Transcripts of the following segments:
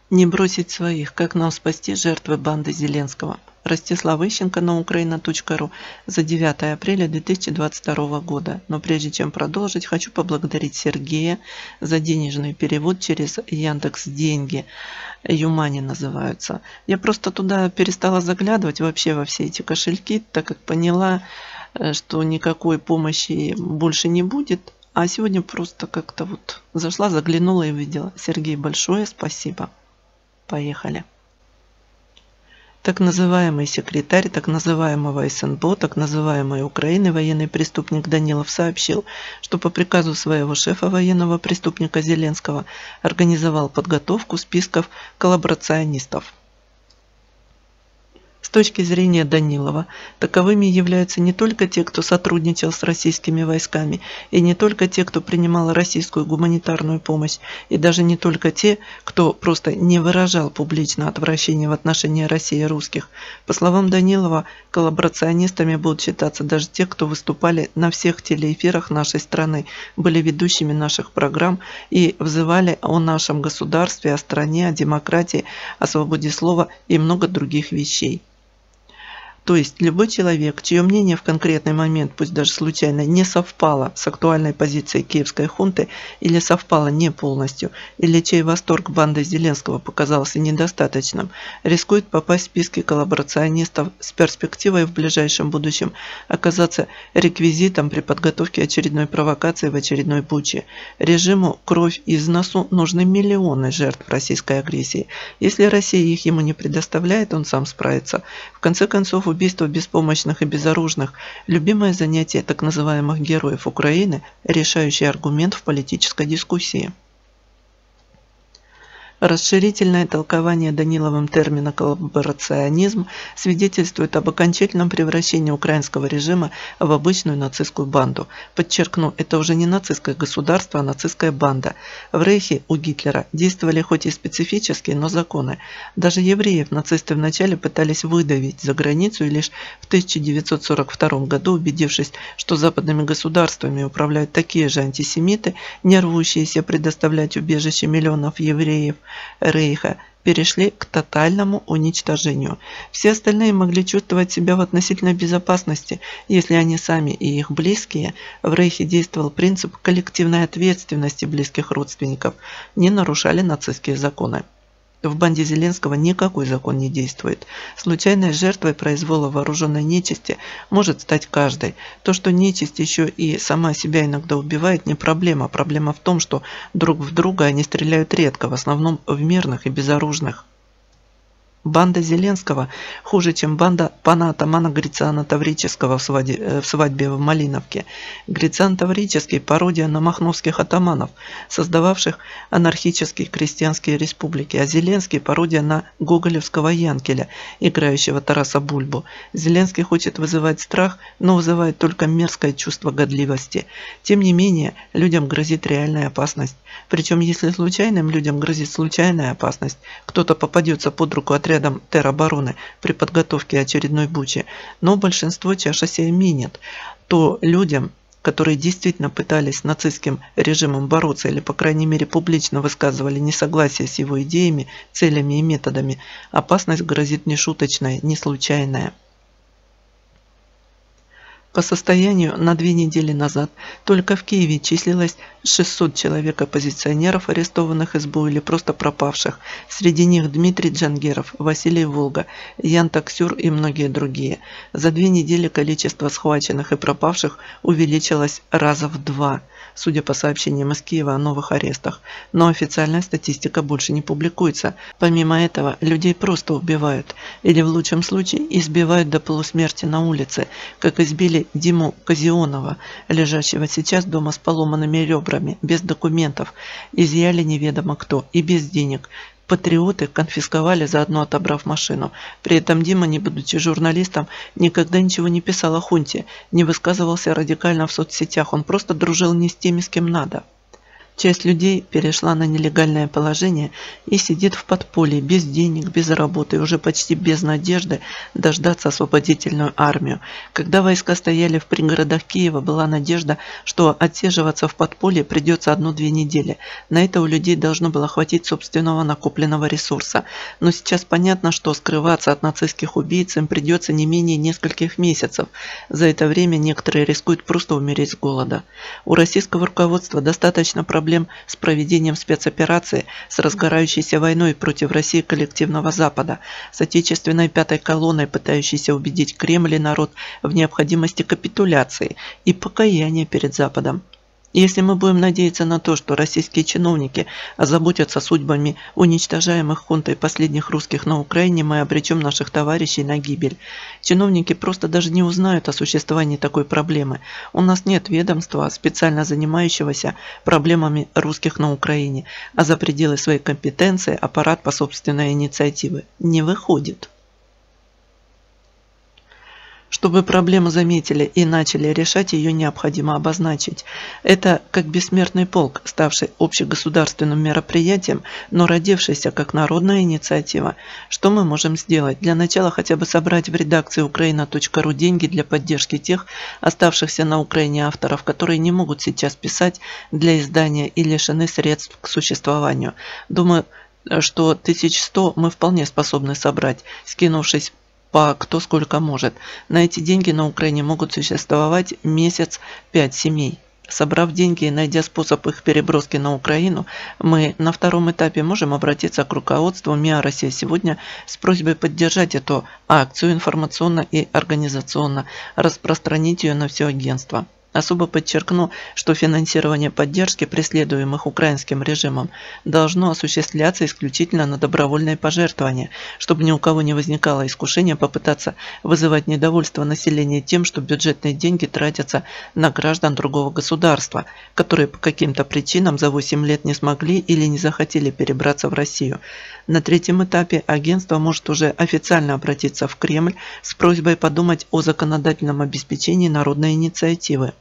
Не бросить своих. Как нам спасти жертвы банды Зеленского? Ростислав Ищенко на ukraina.ru за 9 апреля 2022 года. Но прежде чем продолжить, хочу поблагодарить Сергея за денежный перевод через Яндекс Деньги. Юмани называются. Я просто туда перестала заглядывать вообще во все эти кошельки, так как поняла, что никакой помощи больше не будет. А сегодня просто как-то вот зашла, заглянула и увидела. Сергей, большое спасибо. Поехали. Так называемый секретарь так называемого СНБО, так называемой Украины, военный преступник Данилов сообщил, что по приказу своего шефа военного преступника Зеленского организовал подготовку списков коллаборационистов. С точки зрения Данилова, таковыми являются не только те, кто сотрудничал с российскими войсками, и не только те, кто принимал российскую гуманитарную помощь, и даже не только те, кто просто не выражал публично отвращение в отношении России и русских. По словам Данилова, коллаборационистами будут считаться даже те, кто выступали на всех телеэфирах нашей страны, были ведущими наших программ и взывали о нашем государстве, о стране, о демократии, о свободе слова и много других вещей. То есть любой человек, чье мнение в конкретный момент, пусть даже случайно, не совпало с актуальной позицией киевской хунты или совпало не полностью, или чей восторг банды Зеленского показался недостаточным, рискует попасть в списки коллаборационистов с перспективой в ближайшем будущем оказаться реквизитом при подготовке очередной провокации в очередной Буче. Режиму кровь из носу нужны миллионы жертв российской агрессии. Если Россия их ему не предоставляет, он сам справится. В конце концов, убийство беспомощных и безоружных – любимое занятие так называемых героев Украины, решающий аргумент в политической дискуссии. Расширительное толкование Даниловым термина «коллаборационизм» свидетельствует об окончательном превращении украинского режима в обычную нацистскую банду. Подчеркну, это уже не нацистское государство, а нацистская банда. В Рейхе у Гитлера действовали хоть и специфические, но законы. Даже евреев нацисты вначале пытались выдавить за границу и лишь в 1942 году, убедившись, что западными государствами управляют такие же антисемиты, не рвущиеся предоставлять убежище миллионов евреев Рейха, перешли к тотальному уничтожению. Все остальные могли чувствовать себя в относительной безопасности, если они сами и их близкие. В Рейхе действовал принцип коллективной ответственности близких родственников, не нарушали нацистские законы. В банде Зеленского никакой закон не действует. Случайной жертвой произвола вооруженной нечисти может стать каждый. То, что нечисть еще и сама себя иногда убивает, не проблема. Проблема в том, что друг в друга они стреляют редко, в основном в мирных и безоружных. Банда Зеленского хуже, чем банда пана атамана Грициана Таврического в свадьбе в Малиновке. Грициан Таврический – пародия на махновских атаманов, создававших анархические крестьянские республики, а Зеленский – пародия на гоголевского Янкеля, играющего Тараса Бульбу. Зеленский хочет вызывать страх, но вызывает только мерзкое чувство годливости. Тем не менее, людям грозит реальная опасность. Причем, если случайным людям грозит случайная опасность, кто-то попадется под руку отрядом теробороны при подготовке очередной Бучи, но большинство чаша сия минет, то людям, которые действительно пытались с нацистским режимом бороться или, по крайней мере, публично высказывали несогласие с его идеями, целями и методами, опасность грозит не шуточная, не случайная. По состоянию на 2 недели назад только в Киеве числилось 600 человек-оппозиционеров, арестованных СБУ или просто пропавших. Среди них Дмитрий Джангеров, Василий Волга, Ян Таксюр и многие другие. За 2 недели количество схваченных и пропавших увеличилось раза в 2, судя по сообщениям из Киева о новых арестах. Но официальная статистика больше не публикуется. Помимо этого, людей просто убивают. Или в лучшем случае избивают до полусмерти на улице, как избили Диму Казионова, лежащего сейчас дома с поломанными ребрами, без документов, изъяли неведомо кто и без денег. Патриоты конфисковали, заодно отобрав машину. При этом Дима, не будучи журналистом, никогда ничего не писал о хунте, не высказывался радикально в соцсетях, он просто дружил не с теми, с кем надо. Часть людей перешла на нелегальное положение и сидит в подполье без денег, без работы и уже почти без надежды дождаться освободительную армию. Когда войска стояли в пригородах Киева, была надежда, что отсиживаться в подполье придется 1-2 недели. На это у людей должно было хватить собственного накопленного ресурса. Но сейчас понятно, что скрываться от нацистских убийц им придется не менее нескольких месяцев. За это время некоторые рискуют просто умереть с голода. У российского руководства достаточно проблем с проведением спецоперации, с разгорающейся войной против России коллективного Запада, с отечественной пятой колонной, пытающейся убедить Кремль и народ в необходимости капитуляции и покаяния перед Западом. Если мы будем надеяться на то, что российские чиновники озаботятся судьбами уничтожаемых хунтой последних русских на Украине, мы обречем наших товарищей на гибель. Чиновники просто даже не узнают о существовании такой проблемы. У нас нет ведомства, специально занимающегося проблемами русских на Украине, а за пределы своей компетенции аппарат по собственной инициативе не выходит. Чтобы проблему заметили и начали решать, ее необходимо обозначить. Это как бессмертный полк, ставший общегосударственным мероприятием, но родившийся как народная инициатива. Что мы можем сделать? Для начала хотя бы собрать в редакции ukraina.ru деньги для поддержки тех оставшихся на Украине авторов, которые не могут сейчас писать для издания и лишены средств к существованию. Думаю, что 1100 мы вполне способны собрать, скинувшись по кто сколько может. На эти деньги на Украине могут существовать месяц 5 семей. Собрав деньги и найдя способ их переброски на Украину, мы на втором этапе можем обратиться к руководству МИА «Россия сегодня» с просьбой поддержать эту акцию информационно и организационно, распространить ее на все агентство. Особо подчеркну, что финансирование поддержки преследуемых украинским режимом должно осуществляться исключительно на добровольные пожертвования, чтобы ни у кого не возникало искушения попытаться вызывать недовольство населения тем, что бюджетные деньги тратятся на граждан другого государства, которые по каким-то причинам за 8 лет не смогли или не захотели перебраться в Россию. На третьем этапе агентство может уже официально обратиться в Кремль с просьбой подумать о законодательном обеспечении народной инициативы,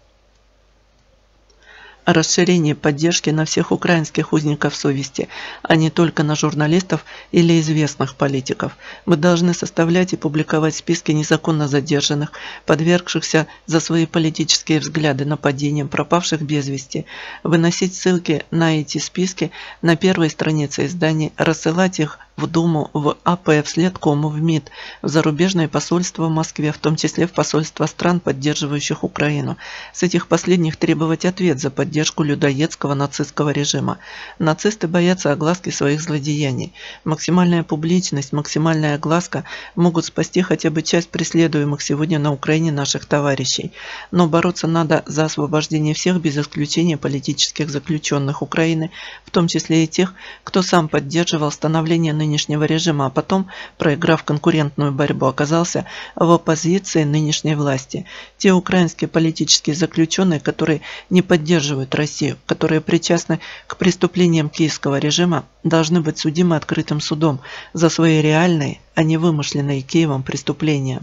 о расширении поддержки на всех украинских узников совести, а не только на журналистов или известных политиков. Мы должны составлять и публиковать списки незаконно задержанных, подвергшихся за свои политические взгляды нападениям, пропавших без вести, выносить ссылки на эти списки на первой странице изданий, рассылать их в Думу, в АП, в Следкому, в МИД, в зарубежные посольства в Москве, в том числе в посольства стран, поддерживающих Украину. С этих последних требовать ответ за поддержку людоедского нацистского режима. Нацисты боятся огласки своих злодеяний. Максимальная публичность, максимальная огласка могут спасти хотя бы часть преследуемых сегодня на Украине наших товарищей. Но бороться надо за освобождение всех без исключения политических заключенных Украины, в том числе и тех, кто сам поддерживал становление нынешнего режима, а потом, проиграв конкурентную борьбу, оказался в оппозиции нынешней власти. Те украинские политические заключенные, которые не поддерживают Россию, которые причастны к преступлениям киевского режима, должны быть судимы открытым судом за свои реальные, а не вымышленные Киевом преступления.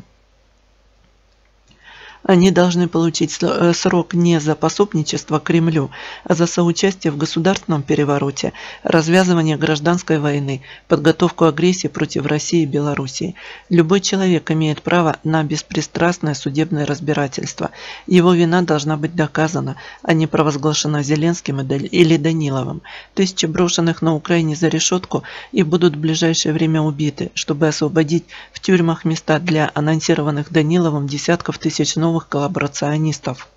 Они должны получить срок не за пособничество Кремлю, а за соучастие в государственном перевороте, развязывание гражданской войны, подготовку агрессии против России и Белоруссии. Любой человек имеет право на беспристрастное судебное разбирательство. Его вина должна быть доказана, а не провозглашена Зеленским или Даниловым. Тысячи брошенных на Украине за решетку и будут в ближайшее время убиты, чтобы освободить в тюрьмах места для анонсированных Даниловым десятков тысяч новых коллаборационистов.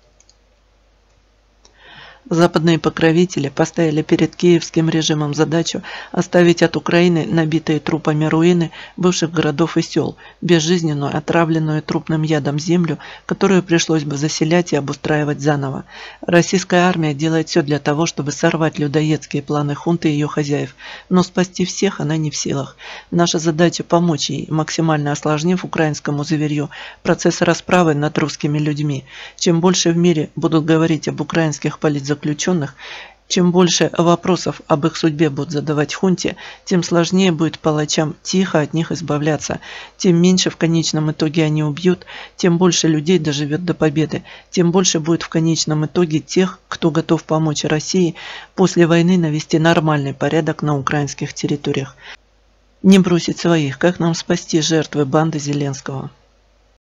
Западные покровители поставили перед киевским режимом задачу оставить от Украины набитые трупами руины бывших городов и сел, безжизненную, отравленную трупным ядом землю, которую пришлось бы заселять и обустраивать заново. Российская армия делает все для того, чтобы сорвать людоедские планы хунты и ее хозяев, но спасти всех она не в силах. Наша задача помочь ей, максимально осложнив украинскому зверью процесс расправы над русскими людьми. Чем больше в мире будут говорить об украинских политзаключенных, заключенных, чем больше вопросов об их судьбе будут задавать хунте, тем сложнее будет палачам тихо от них избавляться, тем меньше в конечном итоге они убьют, тем больше людей доживет до победы, тем больше будет в конечном итоге тех, кто готов помочь России после войны навести нормальный порядок на украинских территориях. Не бросить своих, как нам спасти жертвы банды Зеленского?